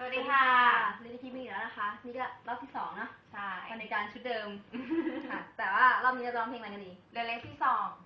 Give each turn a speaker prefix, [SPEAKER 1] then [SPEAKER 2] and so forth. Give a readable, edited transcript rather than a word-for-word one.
[SPEAKER 1] สวัสดีค่ะ
[SPEAKER 2] เล่นที่มีแล้วนะคะนี่ก็รอบที่2เนาะ
[SPEAKER 1] ใช่
[SPEAKER 2] ในการชุดเดิมค่ะแต่ว่ารอบนี้จะร้องเพลงอะไรกันดี
[SPEAKER 1] เรือเล็กที่สอง